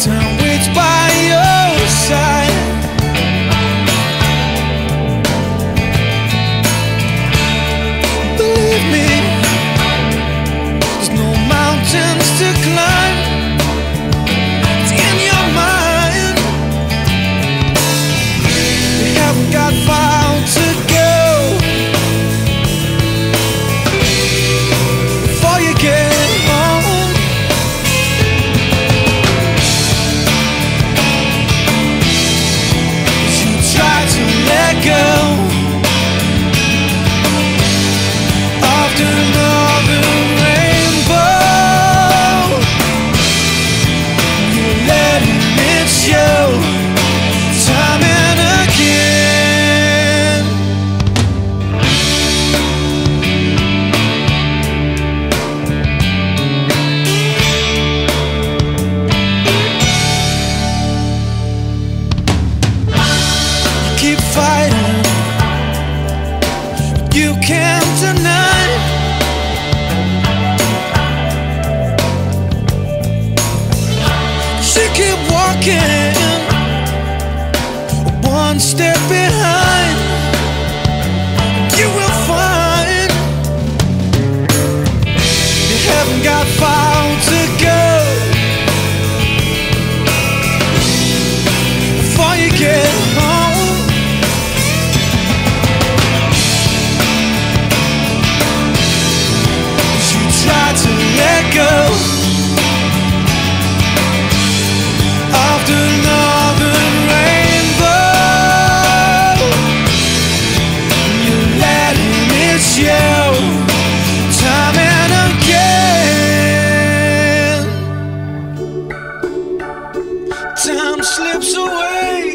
Time waits by your side. Believe me, there's no mountains to climb. It's in your mind. You haven't got far to go before you get home. You try to let go of the northern rainbow. You're letting it show time and again. You keep fighting, you can't deny. You keep walking one step behind. You will find you haven't got far to go before you get home. You try to let go of the northern rainbow. You're letting it show time and again. Time slips away.